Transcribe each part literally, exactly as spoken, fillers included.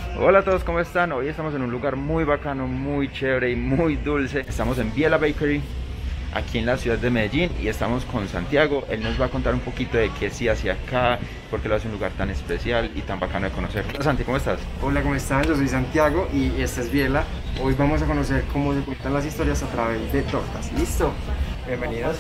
Hola a todos, ¿cómo están? Hoy estamos en un lugar muy bacano, muy chévere y muy dulce. Estamos en Biela Bakery, aquí en la ciudad de Medellín, y estamos con Santiago. Él nos va a contar un poquito de qué sí hacia acá, por qué lo hace un lugar tan especial y tan bacano de conocer. Hola Santi, ¿cómo estás? Hola, ¿cómo están? Yo soy Santiago y esta es Biela. Hoy vamos a conocer cómo se cuentan las historias a través de tortas. ¿Listo? Bienvenidos.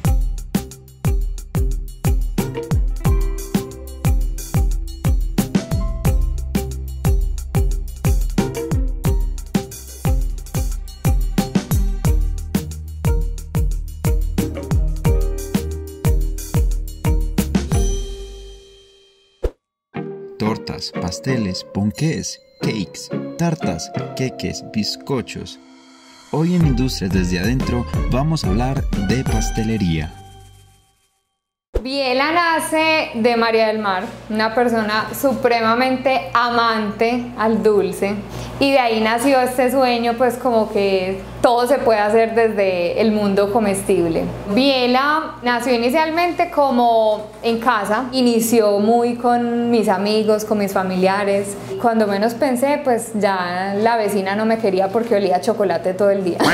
Tortas, pasteles, ponqués, cakes, tartas, queques, bizcochos. Hoy en Industrias desde adentro vamos a hablar de pastelería. Biela nace de María del Mar, una persona supremamente amante al dulce, y de ahí nació este sueño, pues como que todo se puede hacer desde el mundo comestible. Biela nació inicialmente como en casa, inició muy con mis amigos, con mis familiares. Cuando menos pensé, pues ya la vecina no me quería porque olía a chocolate todo el día.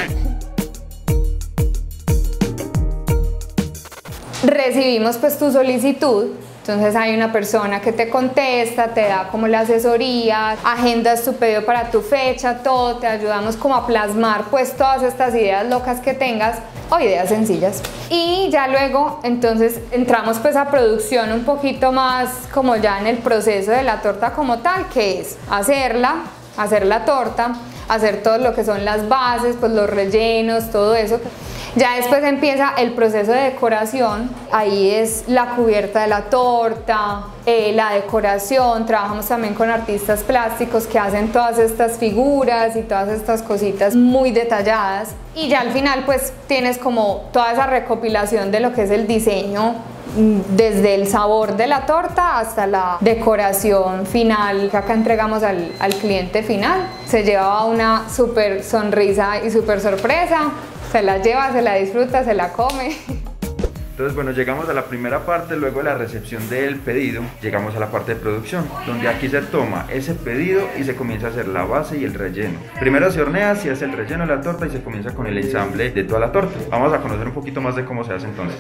Recibimos pues tu solicitud, entonces hay una persona que te contesta, te da como la asesoría, agendas tu pedido para tu fecha, todo, te ayudamos como a plasmar pues todas estas ideas locas que tengas o ideas sencillas. Y ya luego entonces entramos pues a producción un poquito más como ya en el proceso de la torta como tal, que es hacerla, hacer la torta, hacer todo lo que son las bases, pues los rellenos, todo eso. Ya después empieza el proceso de decoración, ahí es la cubierta de la torta, eh, la decoración, trabajamos también con artistas plásticos que hacen todas estas figuras y todas estas cositas muy detalladas, y ya al final pues tienes como toda esa recopilación de lo que es el diseño, desde el sabor de la torta hasta la decoración final que acá entregamos al, al cliente final. Se lleva una súper sonrisa y súper sorpresa. Se la lleva, se la disfruta, se la come. Entonces, bueno, llegamos a la primera parte, luego de la recepción del pedido, llegamos a la parte de producción, donde aquí se toma ese pedido y se comienza a hacer la base y el relleno. Primero se hornea, se hace el relleno de la torta y se comienza con el ensamble de toda la torta. Vamos a conocer un poquito más de cómo se hace entonces.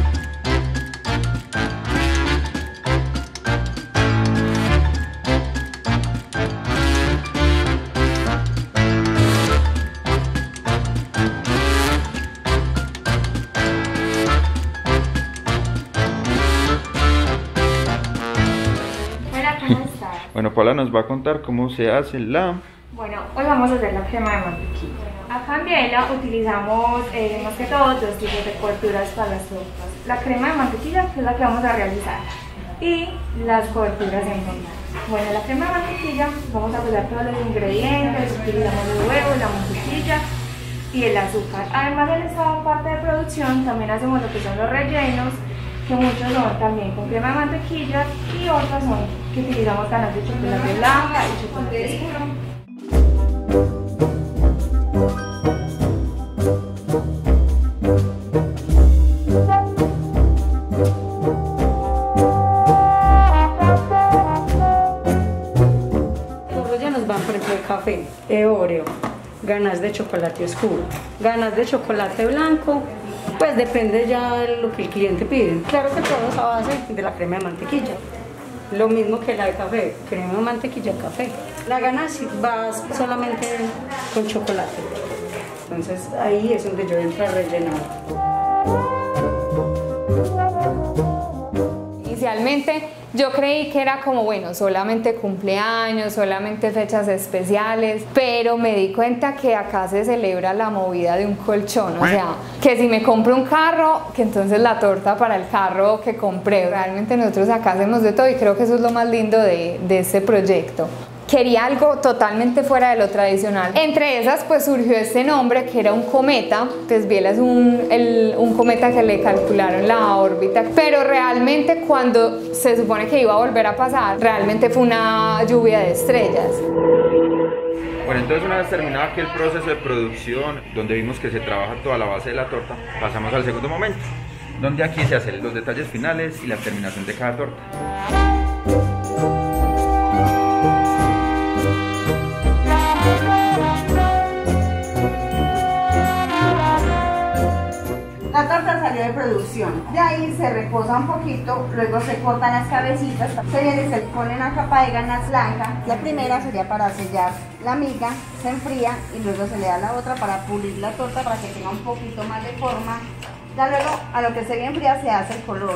Bueno, Paula nos va a contar cómo se hace la... Bueno, hoy vamos a hacer la crema de mantequilla. Bueno, acá en Biela utilizamos eh, más que todo dos tipos de coberturas para las tortas. La crema de mantequilla, que es la que vamos a realizar, y las coberturas en forma. Bueno, la crema de mantequilla, vamos a usar todos los ingredientes, utilizamos el huevo, la mantequilla y el azúcar. Además de esta parte de producción, también hacemos lo que son los rellenos, que muchos son también con crema de mantequilla y otros son que utilizamos ganas de chocolate blanca y chocolate oscuro. Los rellenos van por ejemplo de café, de Oreo, ganas de chocolate oscuro, ganas de chocolate blanco. Pues depende ya de lo que el cliente pide. Claro que todo es a base de la crema de mantequilla. Lo mismo que la de café, crema de mantequilla, café. La ganache va solamente con chocolate. Entonces ahí es donde yo entro a rellenar. Inicialmente yo creí que era como, bueno, solamente cumpleaños, solamente fechas especiales, pero me di cuenta que acá se celebra la movida de un colchón, o sea, que si me compro un carro, que entonces la torta para el carro que compré. Realmente nosotros acá hacemos de todo y creo que eso es lo más lindo de, de este proyecto. Quería algo totalmente fuera de lo tradicional. Entre esas pues surgió este nombre que era un cometa. Pues Biela es un, el, un cometa que le calcularon la órbita, pero realmente cuando se supone que iba a volver a pasar, realmente fue una lluvia de estrellas. Bueno, entonces una vez terminado aquí el proceso de producción, donde vimos que se trabaja toda la base de la torta, pasamos al segundo momento, donde aquí se hacen los detalles finales y la terminación de cada torta. cocción. De ahí se reposa un poquito, luego se cortan las cabecitas, se viene y se pone una capa de ganas blanca. La primera sería para sellar la miga, se enfría y luego se le da la otra para pulir la torta para que tenga un poquito más de forma. Ya luego a lo que se enfría se hace el color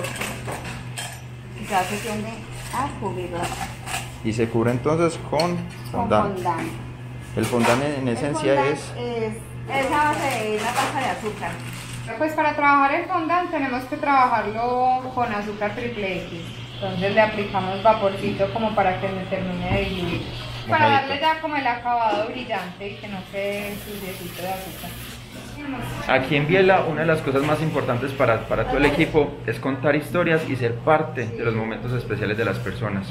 y ya se tiende a cubrirla. Y se cubre entonces con fondant. El fondant en esencia fondant es... es esa base de la taza de azúcar. Pues para trabajar el fondant tenemos que trabajarlo con azúcar triple X. Entonces le aplicamos vaporcito como para que me termine de diluir. Para darle ya como el acabado brillante y que no quede suciecito de azúcar. Aquí en Biela, una de las cosas más importantes para, para todo el equipo es contar historias y ser parte de los momentos especiales de las personas.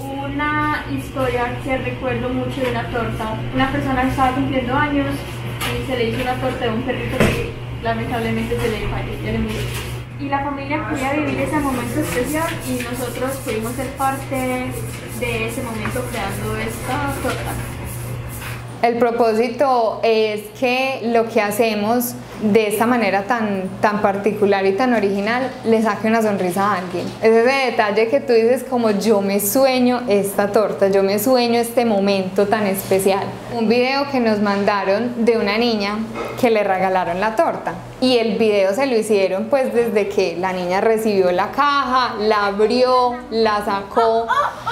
Una historia que recuerdo mucho de una torta. Una persona que estaba cumpliendo años y se le hizo una torta de un perrito que lamentablemente se le falleció. Y la familia quería vivir ese momento especial y nosotros pudimos ser parte de ese momento creando esta torta. El propósito es que lo que hacemos de esta manera tan, tan particular y tan original le saque una sonrisa a alguien. Es ese detalle que tú dices como yo me sueño esta torta, yo me sueño este momento tan especial. Un video que nos mandaron de una niña que le regalaron la torta y el video se lo hicieron pues desde que la niña recibió la caja, la abrió, la sacó,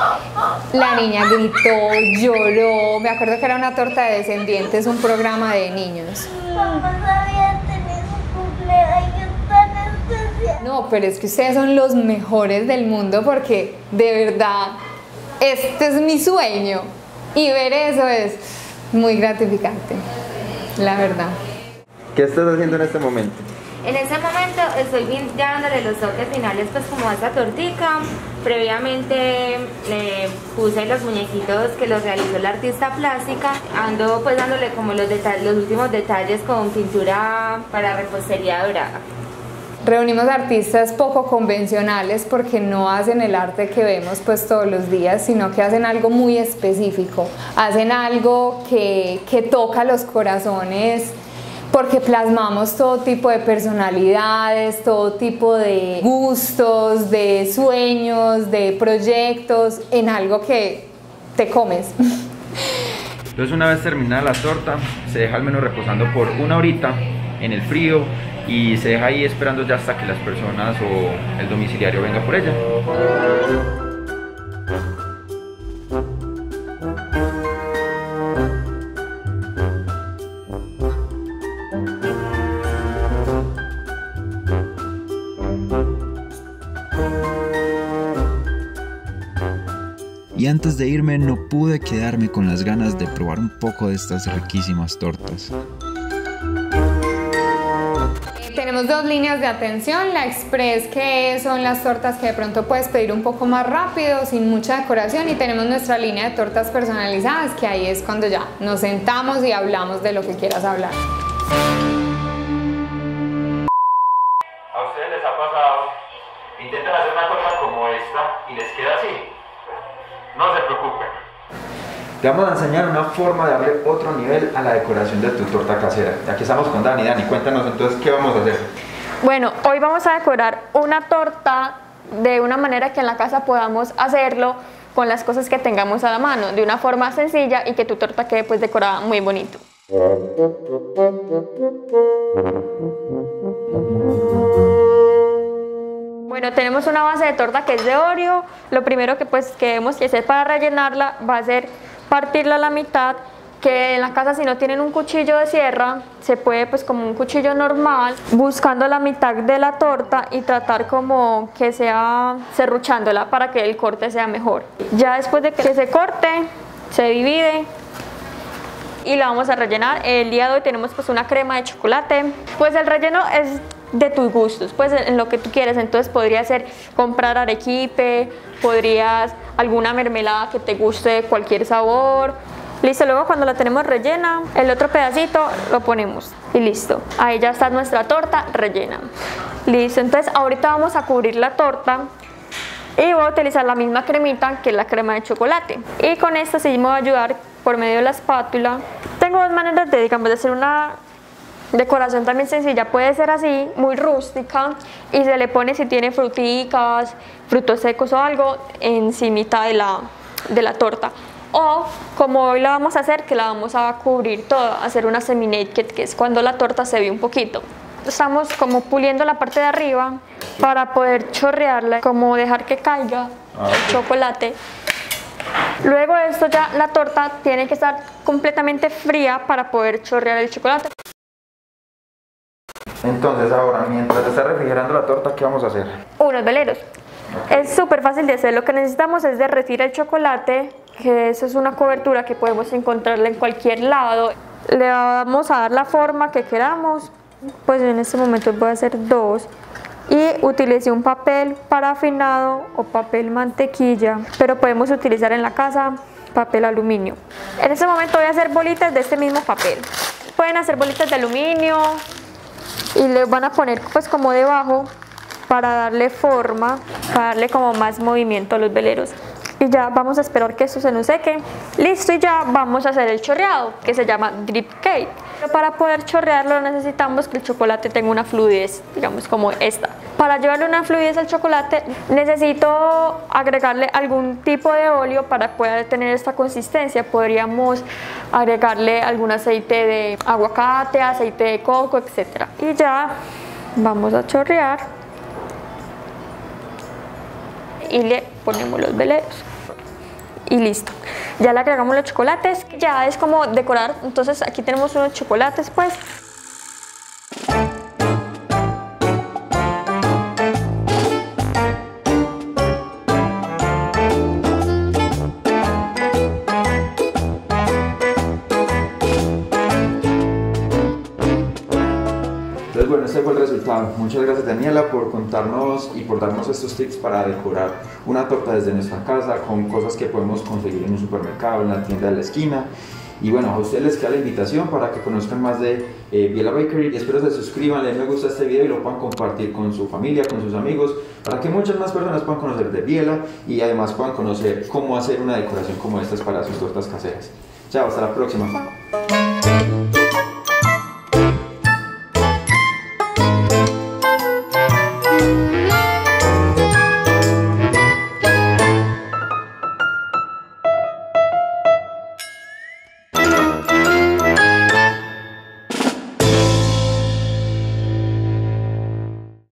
la niña gritó, lloró. Me acuerdo que era una torta de Descendientes, un programa de niños. Mamá sabía tener un cumpleaños tan especial. No, pero es que ustedes son los mejores del mundo porque de verdad este es mi sueño y ver eso es muy gratificante, la verdad. ¿Qué estás haciendo en este momento? En este momento estoy ya dándole los toques finales pues como a esta tortica. Previamente le puse los muñequitos que los realizó la artista plástica. Ando pues dándole como los, los últimos detalles con pintura para repostería dorada. Reunimos artistas poco convencionales porque no hacen el arte que vemos pues todos los días, sino que hacen algo muy específico. Hacen algo que, que toca los corazones, porque plasmamos todo tipo de personalidades, todo tipo de gustos, de sueños, de proyectos, en algo que te comes. Entonces una vez terminada la torta, se deja al menos reposando por una horita en el frío y se deja ahí esperando ya hasta que las personas o el domiciliario venga por ella. Y antes de irme no pude quedarme con las ganas de probar un poco de estas riquísimas tortas. Tenemos dos líneas de atención, la express que son las tortas que de pronto puedes pedir un poco más rápido, sin mucha decoración, y tenemos nuestra línea de tortas personalizadas que ahí es cuando ya nos sentamos y hablamos de lo que quieras hablar. ¿A ustedes les ha pasado? Intentan hacer una torta como esta y les queda así. No se preocupen. Te vamos a enseñar una forma de darle otro nivel a la decoración de tu torta casera. Aquí estamos con Dani. Dani, cuéntanos entonces qué vamos a hacer. Bueno, hoy vamos a decorar una torta de una manera que en la casa podamos hacerlo con las cosas que tengamos a la mano, de una forma sencilla y que tu torta quede pues decorada muy bonito. Bueno, tenemos una base de torta que es de Oreo. Lo primero que pues que debemos que hacer para rellenarla va a ser partirla a la mitad, que en la casa si no tienen un cuchillo de sierra, se puede pues como un cuchillo normal, buscando la mitad de la torta y tratar como que sea serruchándola para que el corte sea mejor. Ya después de que se corte, se divide y la vamos a rellenar. El día de hoy tenemos pues una crema de chocolate. Pues el relleno es de tus gustos, pues en lo que tú quieres. Entonces podría ser comprar arequipe, podrías alguna mermelada que te guste de cualquier sabor. Listo, luego cuando la tenemos rellena, el otro pedacito lo ponemos y listo. Ahí ya está nuestra torta rellena. Listo, entonces ahorita vamos a cubrir la torta y voy a utilizar la misma cremita que es la crema de chocolate. Y con esta sí me voy a ayudar por medio de la espátula. Tengo dos maneras de, digamos, de hacer una Decoración también sencilla, puede ser así, muy rústica, y se le pone, si tiene fruticas, frutos secos o algo, encimita de la, de la torta. O como hoy la vamos a hacer, que la vamos a cubrir toda, hacer una semi-naked, que es cuando la torta se ve un poquito. Estamos como puliendo la parte de arriba para poder chorrearla, como dejar que caiga el chocolate. Luego de esto ya la torta tiene que estar completamente fría para poder chorrear el chocolate. Entonces ahora, mientras está refrigerando la torta, ¿qué vamos a hacer? Unos veleros. Es súper fácil de hacer, lo que necesitamos es derretir el chocolate, que eso es una cobertura que podemos encontrarla en cualquier lado. Le vamos a dar la forma que queramos, pues en este momento voy a hacer dos. Y utilicé un papel parafinado o papel mantequilla, pero podemos utilizar en la casa papel aluminio. En este momento voy a hacer bolitas de este mismo papel. Pueden hacer bolitas de aluminio y le van a poner pues como debajo para darle forma, para darle como más movimiento a los veleros. Y ya vamos a esperar que esto se nos seque. Listo, y ya vamos a hacer el chorreado, que se llama drip cake. Pero para poder chorrearlo necesitamos que el chocolate tenga una fluidez, digamos como esta. Para llevarle una fluidez al chocolate necesito agregarle algún tipo de óleo para poder tener esta consistencia. Podríamos agregarle algún aceite de aguacate, aceite de coco, etcétera. Y ya vamos a chorrear y le ponemos los veleros y listo. Ya le agregamos los chocolates, ya es como decorar. Entonces aquí tenemos unos chocolates pues. Entonces bueno, este fue el resultado. Muchas gracias Daniela por contarnos y por darnos estos tips para decorar una torta desde nuestra casa con cosas que podemos conseguir en un supermercado, en la tienda de la esquina. Y bueno, a ustedes les queda la invitación para que conozcan más de eh, Biela Bakery. Espero se suscriban, le den me gusta a este video y lo puedan compartir con su familia, con sus amigos, para que muchas más personas puedan conocer de Biela y además puedan conocer cómo hacer una decoración como esta para sus tortas caseras. Chao, hasta la próxima.